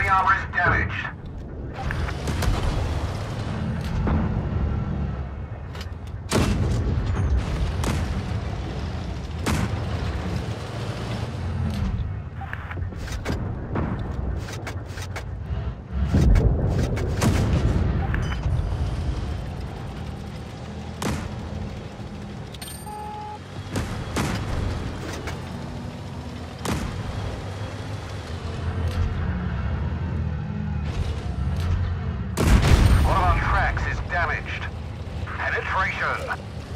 armor is damaged. Damaged. Penetration.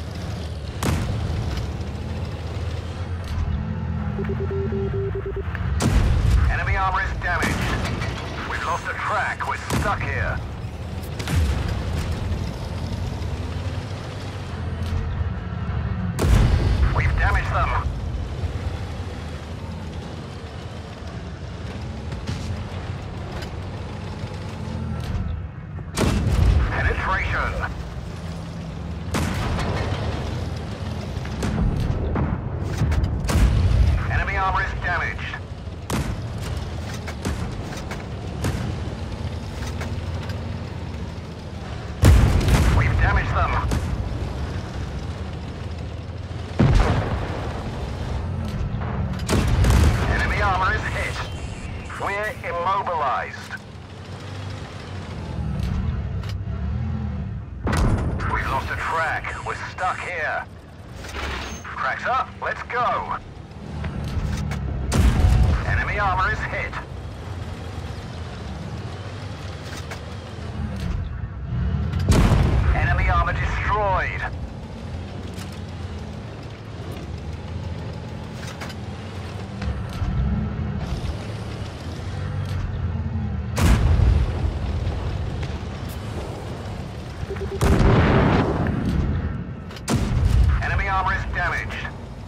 Enemy armor is damaged. We've lost a track. We're stuck here. We've damaged them. Penetration. Enemy armor is damaged. We've damaged them. Enemy armor is hit. We're immobilized. We've lost a track. We're stuck here. Tracks up. Let's go. Enemy armor is hit. Enemy armor destroyed. Enemy armor is damaged.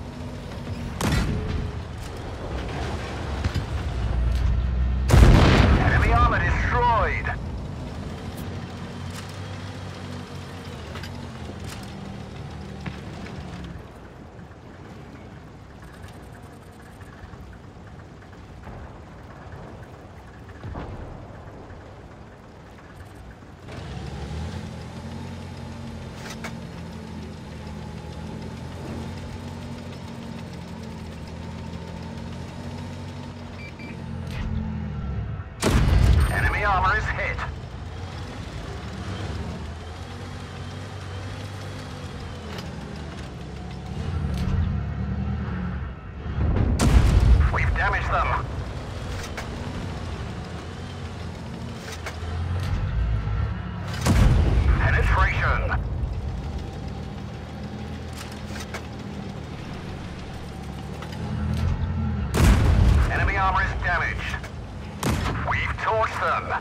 Enemy armor destroyed. Enemy armor is hit. We've damaged them. Penetration. Enemy armor is damaged. We've torched them.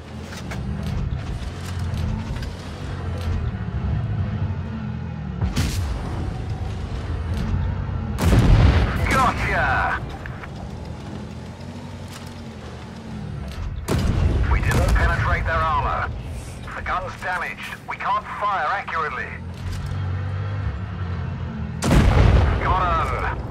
Gotcha! We didn't penetrate their armor. The gun's damaged. We can't fire accurately. Got 'em!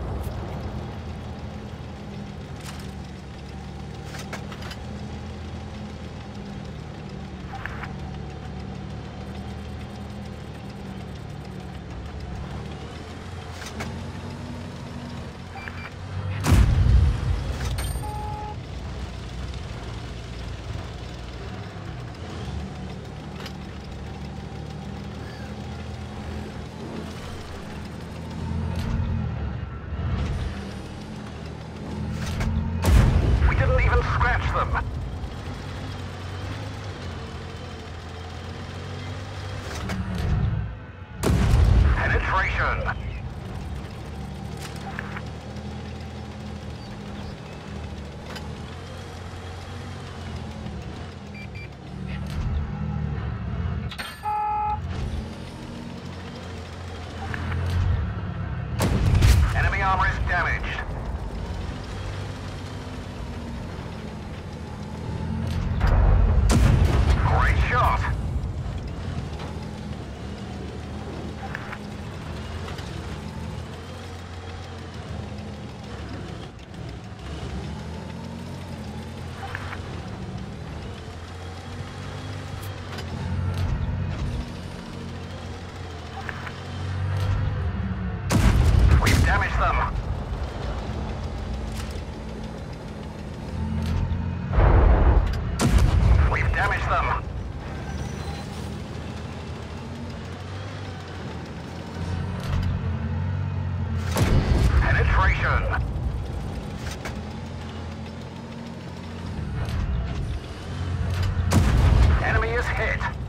hit.